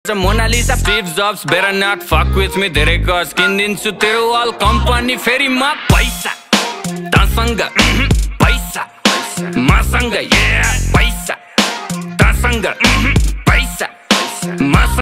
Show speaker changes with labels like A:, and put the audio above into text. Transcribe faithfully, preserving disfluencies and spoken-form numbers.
A: Mona Lisa, Steve Jobs, better not fuck with me. धेरै गज किनिदिन्छु तेरो वाल कम्पनी फेरि म पैसा तसँग पैसा मसँग yeah पैसा तसँग पैसा